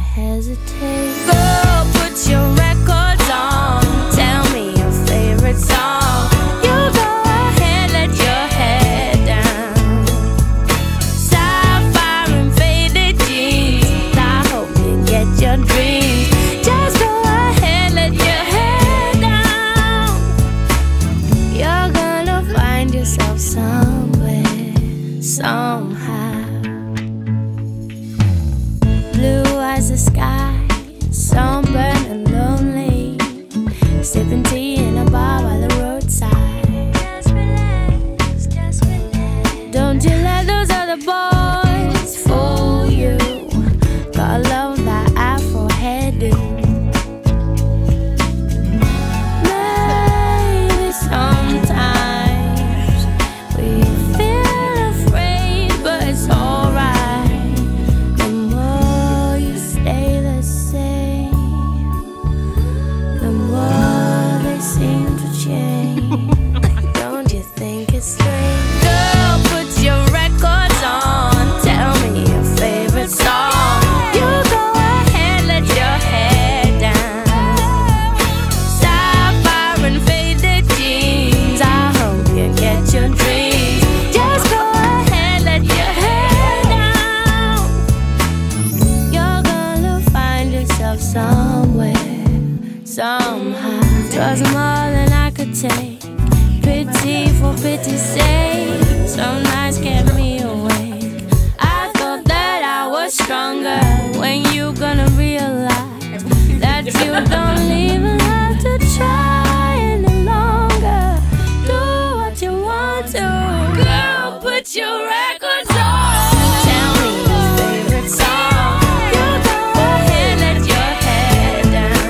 hesitate. Girl, put your records on. Tell me your favorite song. You go ahead, let your head down. Sapphire and faded jeans. I hope you get your dreams. Just go ahead, let your head down. You're gonna find yourself somewhere, somehow. Blue as the sky, sunburned and lonely, sipping tea in a bar by the roadside. Just relax, just relax. Don't you let those other boys fool you. Gotta love that afro hairdo. Maybe sometimes we feel afraid, but it's alright. The more you stay the same, the more they seem to change. Don't you think it's strange? Girl, put your records on. Tell me your favorite song. You go ahead, let your head down. Sapphire and faded jeans. I hope you get your dreams. Just go ahead, let your head down. You're gonna find yourself somewhere, somehow. 'Twas more than I could take. Pity for pity's sake. Some nights kept me awake. I thought that I was stronger. When you gonna realize that you don't even have to try any longer? Do what you want to. Girl, put your records on. Tell me your favorite song. You go ahead, let your head down.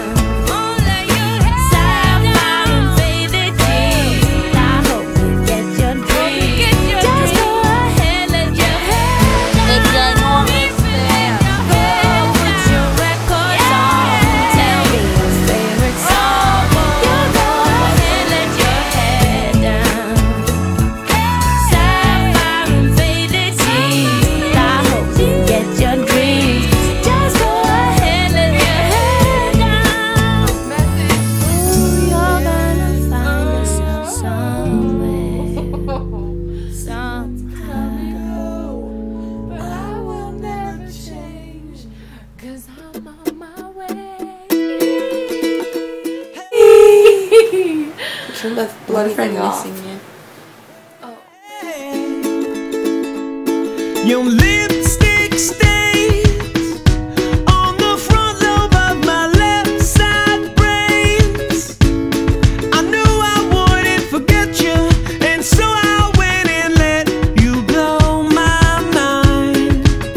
Sapphire and faded jeans. I hope you get your dreams. Just go ahead, let your head down. Girl, put your records on. Tell me your favorite song. You go ahead, let your head down. Sapphire and faded jeans. I hope you get your dreams. Just go ahead, let your head down. Ooh, you're gonna find yourself somewhere, somehow. But I will never change, 'cause I'm on my way. Turn the bloody thing off. Your lipstick stains on the front lobe of my left side brains. I knew I wouldn't forget you, and so I went and let you blow my mind.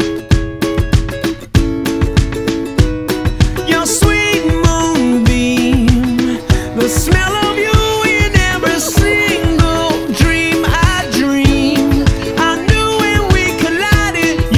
Your sweet moonbeam, the smell of you in every single dream I dream. I knew when we collided,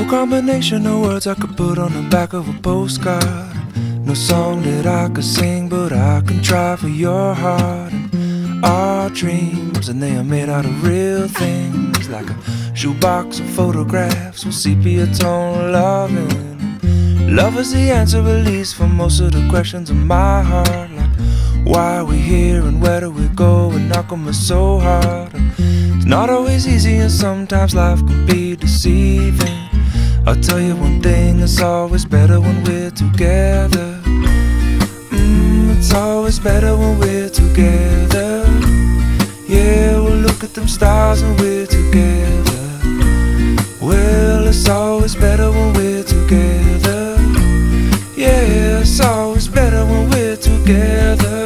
combination of words I could put on the back of a postcard. No song that I could sing, but I can try for your heart. And our dreams, and they are made out of real things, like a shoebox of photographs with sepia tone loving. Love is the answer, at least, for most of the questions in my heart, like why are we here and where do we go, and how come it's so hard. And it's not always easy, and sometimes life can be deceiving. I'll tell you one thing, it's always better when we're together. It's always better when we're together. Yeah, we'll look at them stars when we're together. Well, it's always better when we're together. Yeah, it's always better when we're together.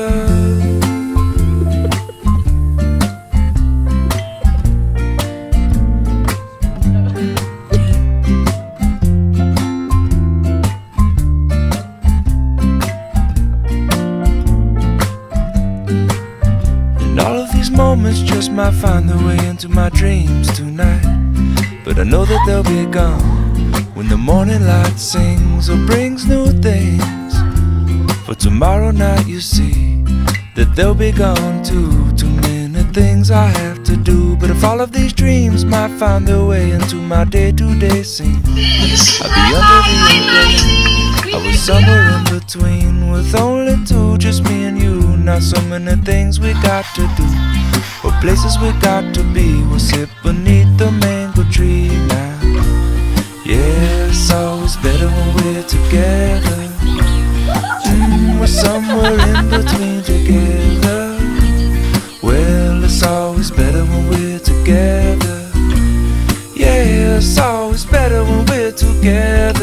Moments just might find their way into my dreams tonight, but I know that they'll be gone when the morning light sings or brings new things. For tomorrow night you see that they'll be gone too. Too many things I have to do, but if all of these dreams might find their way into my day-to-day scene, I'd be under the impression I was somewhere in between, with only two, just me and you. Not so many things we got to do, or places we got to be. We'll sit beneath the mango tree now. Yeah, it's always better when we're together. We're somewhere in between together. Well, it's always better when we're together. Yeah, it's always better when we're together.